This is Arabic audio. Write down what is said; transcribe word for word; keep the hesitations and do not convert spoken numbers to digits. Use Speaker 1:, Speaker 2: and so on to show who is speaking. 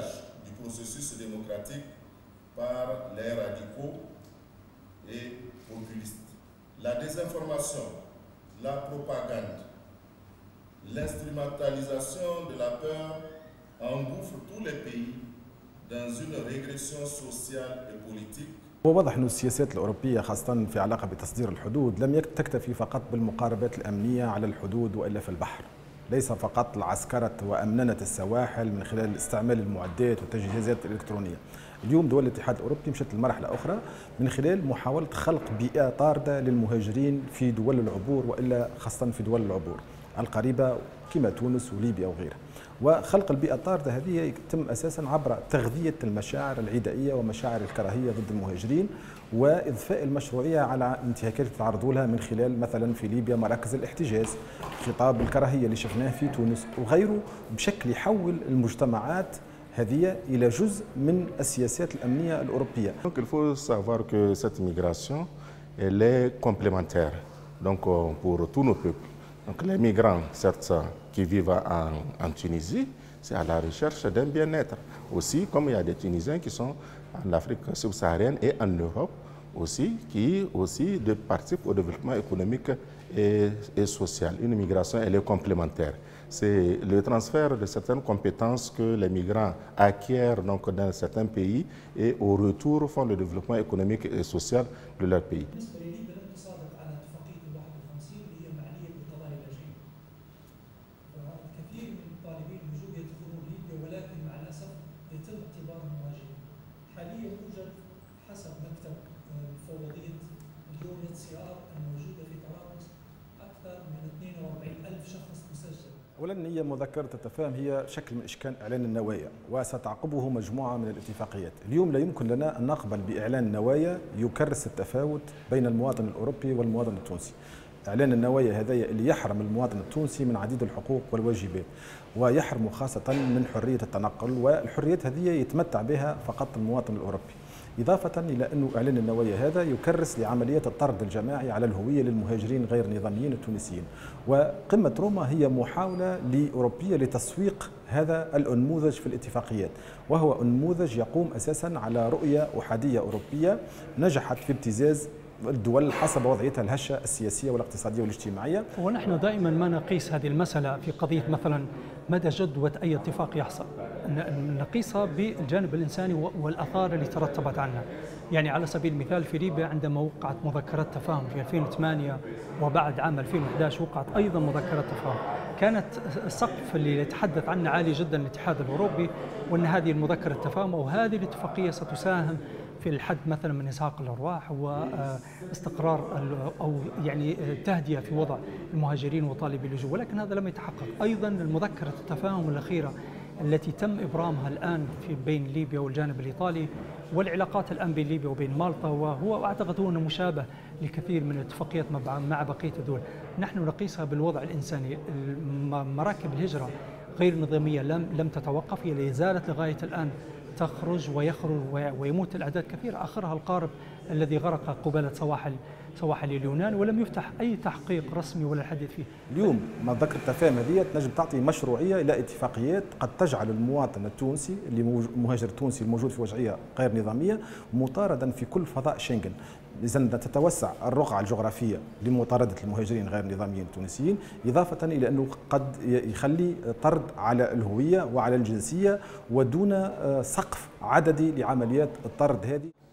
Speaker 1: blocage du processus démocratique par les radicaux et populistes. La désinformation, la propagande, l'instrumentalisation de la peur engouffre tous les pays dans une régression sociale et politique.
Speaker 2: هو واضح أن السياسات الأوروبية خاصة في علاقة بتصدير الحدود لم تكتفي فقط بالمقاربات الأمنية على الحدود وإلا في البحر، ليس فقط العسكرة وأمننة السواحل من خلال استعمال المعدات والتجهيزات الإلكترونية. اليوم دول الاتحاد الأوروبي مشت لمرحلة أخرى من خلال محاولة خلق بيئة طاردة للمهاجرين في دول العبور وإلا خاصة في دول العبور القريبة كما تونس وليبيا وغيرها. وخلق البيئة الطاردة هذه يتم أساسا عبر تغذية المشاعر العدائية ومشاعر الكراهية ضد المهاجرين وإضفاء المشروعية على انتهاكات يتعرضوا لها من خلال مثلا في ليبيا مراكز الاحتجاز، خطاب الكراهية اللي شفناه في تونس وغيره، بشكل يحول المجتمعات هذه إلى جزء من السياسات الأمنية الأوروبية.
Speaker 3: Donc il faut savoir que cette migration elle est complémentaire donc pour tous nos peuples. Donc les migrants, certes, qui vivent en, en Tunisie, c'est à la recherche d'un bien-être. Aussi, comme il y a des Tunisiens qui sont en Afrique subsaharienne et en Europe aussi, qui aussi de participent au développement économique et, et social. Une migration, elle est complémentaire. C'est le transfert de certaines compétences que les migrants acquièrent donc dans certains pays et au retour font le développement économique et social de leur pays.
Speaker 4: حاليا يوجد حسب مكتب مفوضية اليو إن إتش سي آر الموجودة في طرابلس أكثر من اثنين وأربعين ألف شخص مسجل.
Speaker 2: أولا هي مذكرة التفاهم هي شكل من إشكال إعلان النوايا وستعقبه مجموعة من الاتفاقيات. اليوم لا يمكن لنا أن نقبل بإعلان نوايا يكرس التفاوت بين المواطن الأوروبي والمواطن التونسي. إعلان النوايا هذا اللي يحرم المواطن التونسي من عديد الحقوق والواجبات ويحرم خاصة من حرية التنقل، والحريات هذه يتمتع بها فقط المواطن الأوروبي. إضافة إلى أن إعلان النوايا هذا يكرس لعملية الطرد الجماعي على الهوية للمهاجرين غير النظاميين التونسيين. وقمة روما هي محاولة لأوروبية لتسويق هذا النموذج في الاتفاقيات، وهو نموذج يقوم أساسا على رؤية أحادية أوروبية نجحت في ابتزاز الدول حسب وضعيتها الهشة السياسية والاقتصادية والاجتماعية.
Speaker 4: ونحن دائما ما نقيس هذه المسألة في قضية مثلا مدى جدوى أي اتفاق يحصل، نقيسها بالجانب الإنساني والآثار اللي ترتبت عنها. يعني على سبيل المثال في ليبيا عندما وقعت مذكرات تفاهم في ألفين وثمانية وبعد عام ألفين وأحد عشر وقعت أيضا مذكرات تفاهم، كانت السقف اللي يتحدث عنه عالي جدا الاتحاد الأوروبي، وأن هذه المذكرة التفاهم أو هذه الاتفاقية ستساهم في الحد مثلا من إزهاق الأرواح واستقرار أو يعني تهدئة في وضع المهاجرين وطالبي اللجوء، ولكن هذا لم يتحقق. أيضا المذكرة التفاهم الأخيرة التي تم إبرامها الآن في بين ليبيا والجانب الإيطالي والعلاقات الآن بين ليبيا وبين مالطا، وهو أعتقد أنه مشابه لكثير من الاتفاقيات مع بقية الدول. نحن نقيسها بالوضع الإنساني. مراكب الهجرة غير النظامية لم لم تتوقف، هي لا زالت لغاية الآن تخرج ويخرج ويموت الأعداد كثيرة، آخرها القارب الذي غرق قبالة سواحل سواحل اليونان ولم يفتح أي تحقيق رسمي ولا الحديث فيه.
Speaker 2: اليوم مذكرة التفاهم هذه تنجم تعطي مشروعية إلى اتفاقيات قد تجعل المواطن التونسي اللي المهاجر التونسي الموجود في وضعية غير نظامية مطاردا في كل فضاء شنغن. إذن تتوسع الرقعة الجغرافية لمطاردة المهاجرين غير النظاميين التونسيين، إضافة إلى أنه قد يخلي طرد على الهوية وعلى الجنسية ودون سقف عددي لعمليات الطرد هذه.